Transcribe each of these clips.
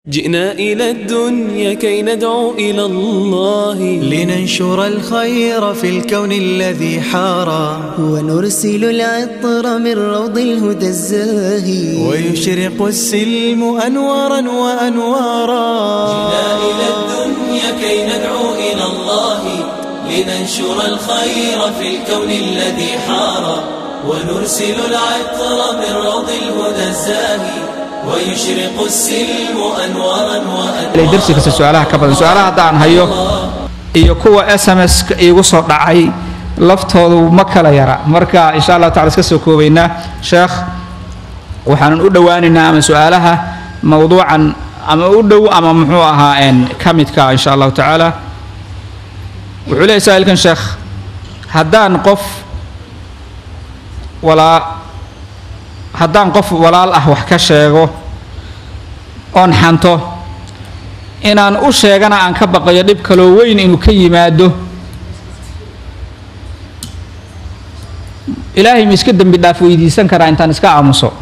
جئنا إلى الدنيا كي ندعو إلى الله، لننشر الخير في الكون الذي حارى، ونرسل العطر من روض الهدى الزاهي، ويشرق السلم أنوارا وأنوارا. جئنا إلى الدنيا كي ندعو إلى الله، لننشر الخير في الكون الذي حارى، ونرسل العطر من روض الهدى الزاهي، ويشرق السلم أنوارا وأنوارا. درسي كسر سؤالها كبر سؤالها دعنا هيو يكوا SMS يوصل دعي لفتو مكة لا يرى مركا إن شاء الله تعالى كسر كوبينا شيخ وحنا ندواننا من سؤالها موضوعا أما أدو أما محوها إن كمتك إن شاء الله تعالى. وعليه سائل كان شيخ هدان قف haddaan qof walaal ah wax ka sheego oon xanto inaan u sheegana aan ka baqayo dhib kaloo weyn inuu ka yimaado ilaahay ma iska dambi dhaaf weydiisan karaa intaan iska aamuso?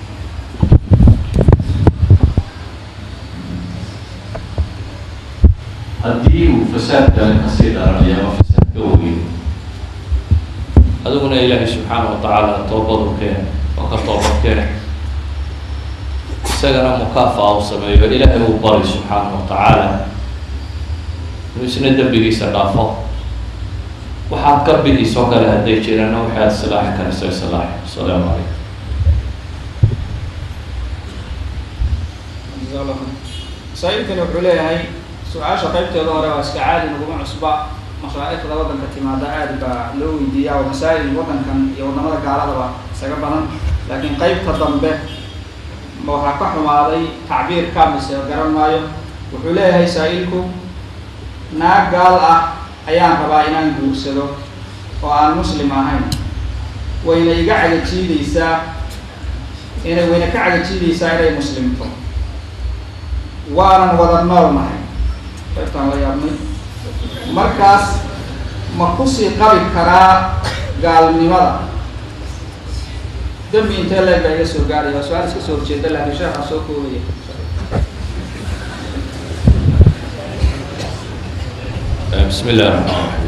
haddii uu fasaadkan kasii dharanaya ama fasaadka weyn adiguna ilaahay subxaana wa tacaala toobadu keen وكتوبتك سجنا مكافأة وسميه إلهي وبارك سبحانه وتعالى نسند بيجي سلافه وحاكر بيجي سوكر هدي جيرانه وحياة السلاح كان يسوي سلاح. السلام عليكم. جزاه الله خير. سائلكن وحولي هاي سؤال شقيبته ظهر واستعادي نقوم عصبا مشايخ الوطن كتيما دعاد لو يديا ومسائل الوطن كان يوضنا لك على ضبا سقبنا لكن قيب تضمبه وحكى حماضي تعبير كامل سيقرن مايو وحولي هاي سائلكم ناق قال أيام ربائنا نقول وعن مسلم هاي وإن يقعد تشيدي سا وإن قعد تشيدي سا إلي مسلم وانا وضعنا معي فإفتح الله يا ابني مركز مقصي قبل كرا قال لماذا دم ينتهي بين السوقاري وسؤال سكسور جدا لأن الشيخ أسوكولي. بسم الله الرحمن الرحيم.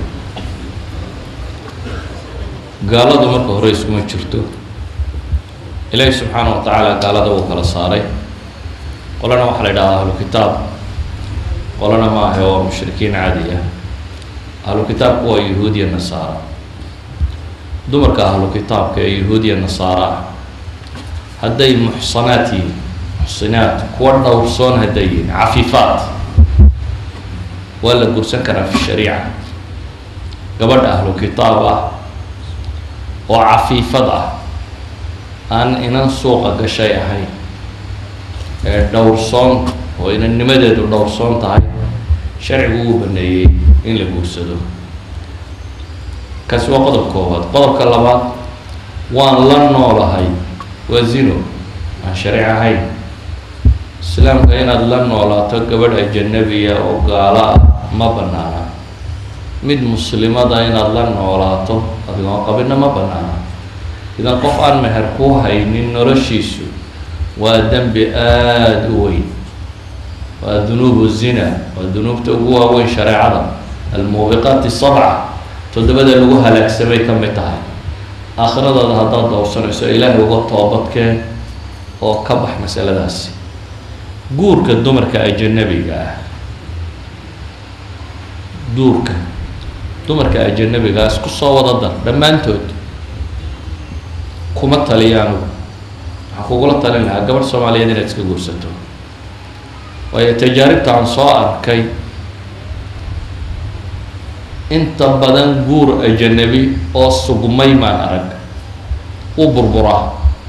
قال هذا مركو رئيس ما شرته إلهي سبحانه وتعالى قال هذا وكلا صاري قلنا ما حلنا أهل الكتاب قلنا ما هو مشركين عادية أهل الكتاب هو يهودي النصارى دمرك أهل الكتاب كيهودي النصارى هدي محصناتي محصنات كورنا ورصون هديين عفيفات ولا قرسن كان في الشريعة قبل أهل الكتاب وعفيفة إن سوق قشيء هاي دورصون وإن النمدد دورصون تاعي شرعه بني إن لقرسده كسوة قدر كوهد قدر كلمات وان لن نولهاي وزينو عن شريعة هاي السلام كأن لن نولا تقبل الجنبية وقالا ما بنانا مد مسلمة إن لن نولا تو قبلنا ما بنانا إذا قفان مهركوها إن نرشيسو ودم بآدوين وذنوب الزنا والذنوب تقوى وين شريعة الموبقات السبعة تدبد لوها لك سمي كم تاعي آخر هذا دوسنا سئله وقت طابتك أو كبح مسألة داسي جورك الدمر كأجنبي جاه دورك دمر كأجنبي جاه قصة وضد لما أنتود كم تليانو حقوق تلينا قبل الصومالية دي نتسك جورسته وهي تجارب عن صائر كي انت بدن جور أجنبي أو سقمي ما أرق وبربرة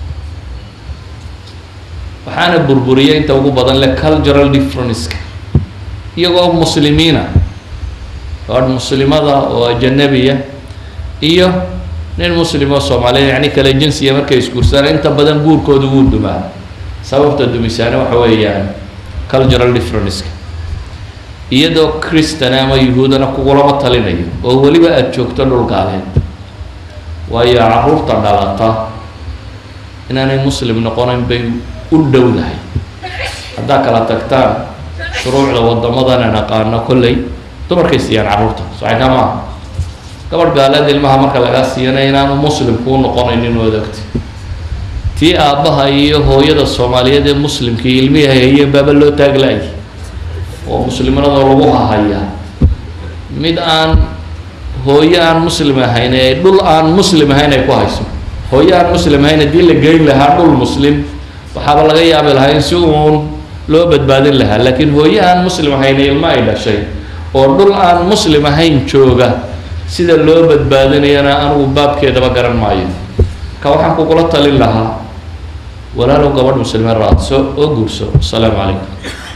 وحنا بربرية انت وقو بدن لك cultural difference يقو مسلمين والمسلمات وأجنبية إياه نين مسلمة الصومالية يعني كلا جنسية مركز كورسان انت بدن جور كودو دمان سبب تدمسانة وحويان cultural difference iyadoo kristana ama yuhuudana kugulama talinayo oo waliba aad joogto dhul gaaleed waayo caruurta dhalata inaanay muslim noqonayn bay u dhowdahay haddaa kala tagtaan shuruucda wadamadan aan aqaano kolley dumarkay siiyaan carruurta saxiixa maaha gabadh gaaleed ilmaha marka lagaa siiyana inaanu muslim kuu noqonaynin waad ogti tii aabbaha iyo hooyada soomaaliyeed ee muslimkii ilmihii hayeen baaba loo taaglaayay oo musliminada lagu hahayaa mid aan hooyo aan muslim ahayn ee dhul aan muslim ahayn ay ku hayso hooyo aan muslim ahayn haddii la geyn lahaa dhul muslim waxaaba laga yaabi lahaa in si uun loo badbaadin lahaa laakiin hooyo aan muslim ahayn ilmo ay dhashay oo dhul aan muslim ahayn jooga sida loo badbaadinayana anigu baabkeedaba garan maayo ka waxaan kugula talin lahaa walaalow gabadh muslime raadso oo guurso asalaamu calaykum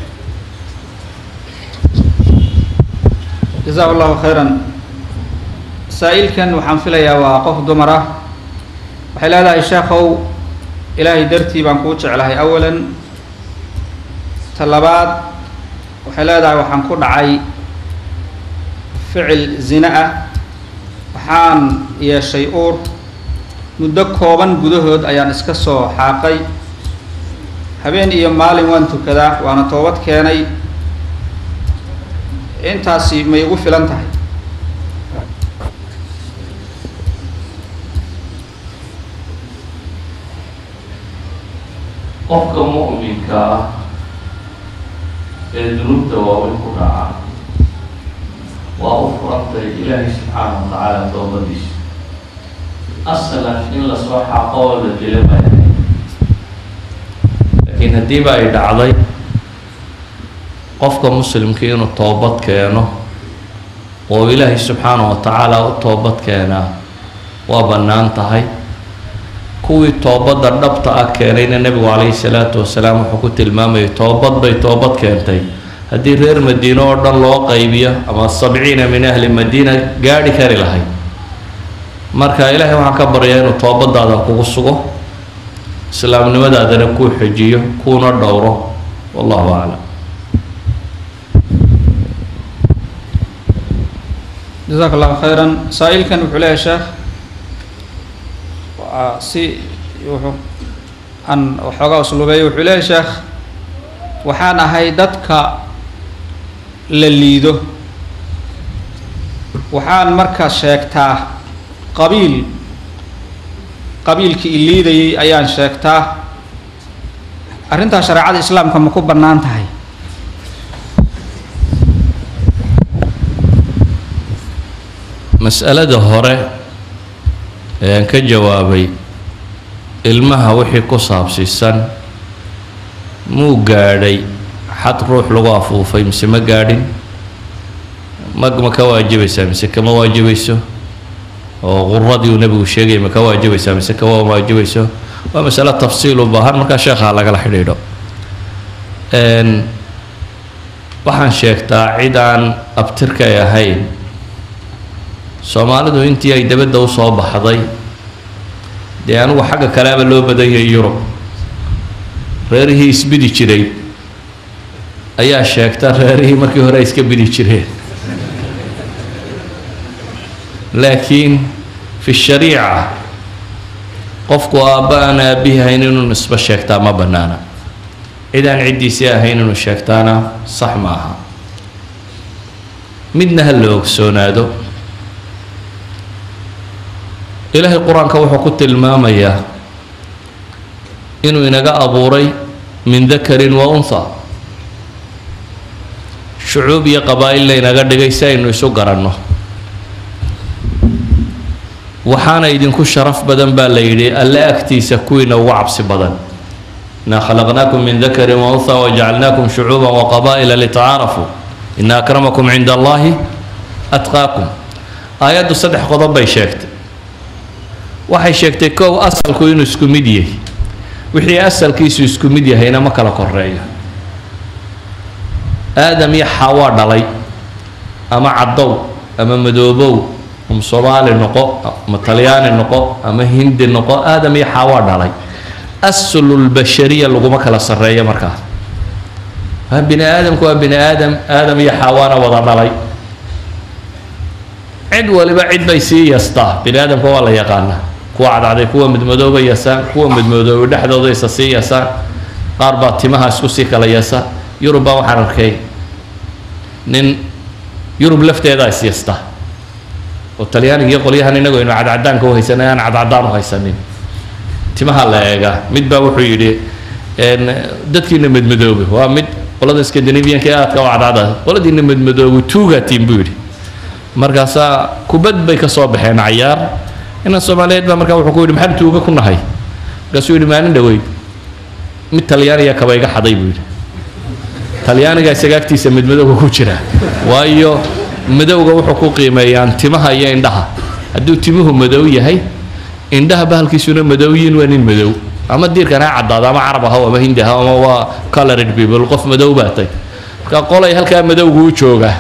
جزاه الله خيرا سائل كان وحن فيليا وقف دمرة وحلا هذا الشيخو إلهي درتي بنقول عليه أولا طلبات وحلا هذا وحن كل عي فعل زنا وحان يا شيءور مدكوبا جدهد أيان إسكسو حاقي هبين يوم مالي وانتو كذا وأنا توبت كاني intaasi ma igu filan tahay qofka mu'minka ah ee dunuubta waaweyn ku dhaca waa u furantay ilaahay subxaanahu wa tacaala toobadiisa asalan in lasoo xaqo oo la dilo bay ahayd laakiin haddiiba ay dhacday qofka muslimka inuu toobad keeno oo ilaahay subxaanahu wa tacaala u toobad keenaa waa bannaan tahay kuwii toobadda dhabta ah keenayna nebigu calayhi salaatu wasalaam wuxuu ku tilmaamayay toobad bay toobad keentay haddii reer madiino oo dhan loo qaybiyo ama 70 min ahli madiina gaadhi kari lahayd marka ilaahay waxaan ka baryaa inuu toobadaada kugu sugo islaamnimadaadana kuu xujiyo kuuna dhowro wallahu aclam جزاك الله خيرا سائل كان وحلا يا شيخ سي أن وحقا أسلوبي وحلا يا شيخ وحانا هاي دتك لليدو وحان مركز شيكتا قبيل كي الليدي أيان شيكتا أرنتا شريعة الإسلام كما كبر نانتهي mas'alada hore ayaan ka jawaabay ilmaha wixii ku saabsiisan muu gaadhay xad ruux lagu afuufay mise ma gaadhin ma ka waajibaysaa mise kama waajibayso oo quradii uu nebigu sheegay ma ka waajibaysaa mise ka waajibayso waa mas'alo tafsiil u baahan markaa sheekha lagala xidhiidho waxaan sheegtaa cid aan abtirka ay ahayn soomaalidu intii ay dabadda u soo baxday dee anigu xagga kaleaba loo badan yahay yurub reerihii isbidi jiray ayaa sheegta reerihii markii hore ay iska bidi jireen laakiin fi shariica qofku aabba aan aabbihi ahayn inuu nisbo sheegtaa ma bannaana cid aan ciddiisii ahayn inuu sheegtaana sax ma aha midna ha la ogsoonaado ilaahay qur-aanka wuxuu ku tilmaamayaa inuu inaga abuuray min dakarin wa untha shucuub iyo qabaa'il la inaga dhigay si aynu isu garanno waxaana idinku sharaf badan baa la yidhi alle agtiisa kuwiina ugu cabsi badan inaa khalaqnaakum min dakarin wa untha wajacalnaakum shucuuban wa qabaa'ila litacaarafuu ina akramakum cinda allahi atqaakum aayaddu 3 qodob bay sheegtay waxay sheegtay kow asalku inuu isku mid yahay wixii asalkiisu isku mid yahayna ma kala koreeyo aadam iyo xawaa dhalay ama caddow ama madoobow ama soomaali noqo ama talyaani noqo ama hindi noqo aadam iyo xawaa dhalay aslulbashariya laguma kala sarreeyo markaa bini aadamku waa bini aadam aadam iyo xawaana wada dhalay cid waliba cid bay sii yastaa bini aadamka waa la yaqaanaa kuwa cadcday kuwa midmadooba yasaan kuwa midmadooba dhexdooda isa sii yasaan qaar baa timaha isku sii kala yeesa yurub baa waxaan arkay nin yurub lafteeda is yeesta oo talyaaniga iyo qolyahan inagu aynu cadcadaanka u haysanay aan cadcadaan u haysanin timaha la eega mid baa wuxuu yidhi dadkiina madmadoobe waa mid qolada Scandinavian-ka aadka u cadcada qoladiina madmadoobe tuugatiin buu yidhi markaasaa kubad bay ka soo baxeen cayaar ina Soomaaliyeed baa markaa wuxuu ku yidhi maxaad tuuga ku nahay markaasuu yidhi maalin dhaweyd mid talyaaniga kaba iga xaday buu yidhi talyaaniga isaga agtiisa madmadowga ku jira waayo madowga wuxuu ku qiimeeyaan timaha iyo indhaha hadduu timuhu madow yahay indhaha bahalkiisuna madow yihiin waa nin madow ama diirkan ha caddaado ama carab ahaw ama hindi ahaw ama waa colored people qof madow baatay marka qolay halkaa madowga u jooga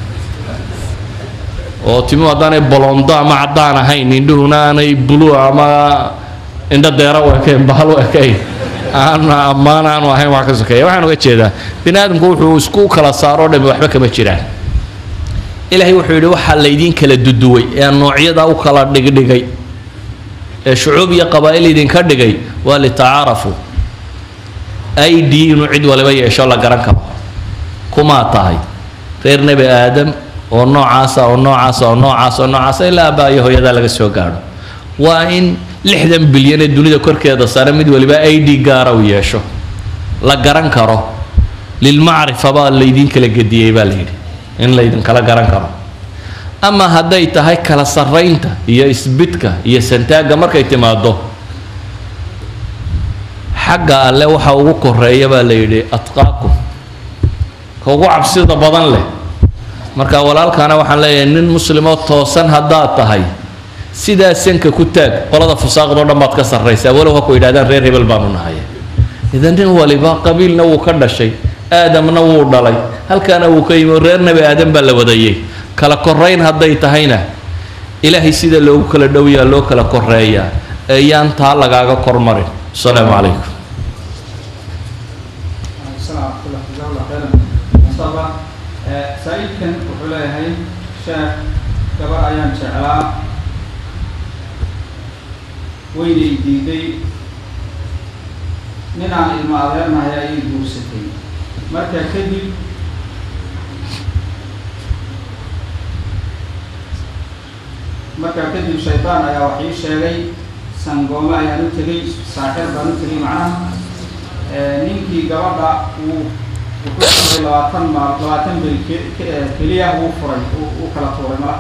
oo timuhu haddaanay bolondo ama caddaan ahayn indhuhuna aanay blue ama indho deera u ekayn bahal u ekayn ammaan aanu ahayn wax ka sokeeya waxaan uga jeedaa bini aadamku wuxuu isku kala saaro dhami waxba kama jiraan ilaahay wuxuu yidhi waxaa laydiin kala duduway ee noocyada u kala dhigdhigay ee shucuub iyo qabaa'il idinka dhigay waa litacaarafu ID inuu cid waliba yeesho la garan karo kumaa tahay reer nebi aadam oo noocaasa oo noocaasa oo noocaasa oo noocaasa ilaa aabbaha iyo hooyadaa laga soo gaadho waa in 60 bilyan ee dunida korkeeda sare mid waliba ID gaara u yeesho la garan karo lilmacrifa baa laydin kala gediyey baa la yidhi in laydin kala garan karo ama hadday tahay kala sarraynta iyo isbidka iyo santaaga markay timaado xagga alle waxa ugu koreeya baa la yidhi atqaakum ka ugu cabsida badan leh marka walaalkaana waxaan leeyahay nin muslimo toosan haddaad tahay sidaa sanka ku taag qolada fusaaqdoo dhan baad ka sarraysaa walow ha ku yidhahdaan reer hebel baanu nahay idan nin waliba qabiilna wuu ka dhashay aadamna wuu dhalay halkaana wuu ka yimi reer nebi aadam baa la wadayey kala korayn hadday tahayna ilaahay sida loogu kala dhowyaa loo kala koreeyaa ayaan taa lagaaga kormarin asalaamu calaykum سائلكن وحلاهي شاف كبر أيام شعلاء ويلي ديدي من عن المعذر ما هي دوستي مركا كذب شيطان يا وحي شاغي سنقوما يا نتغي ساحر بنتغي معنا نينكي قبضا وكل 20 بالكلية هو فرن وكلا طوري ما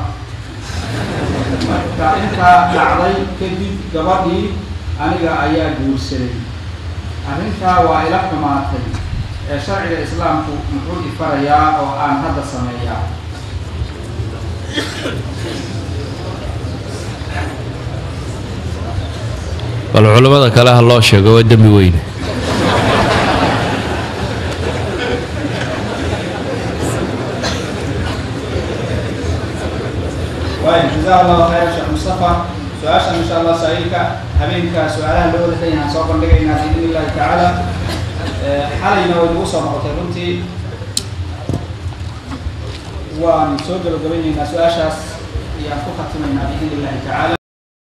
فإنت لعضي كذب قبضي أنا أيا جورسي أنت وإلك ما تري شرع الإسلام مفروض فريا أو أن هذا سميا والعلماء كلها الله شيء ودمي وين جزاه الله خير شيخ مصطفى سؤال ان شاء الله سائلك هبينك سؤالها الاولى ثاني سوف نلقينا باذن الله تعالى حالينا ودوسا مقتلونتي ونسجل قبلنا سؤال شاس يا ختمنا باذن الله تعالى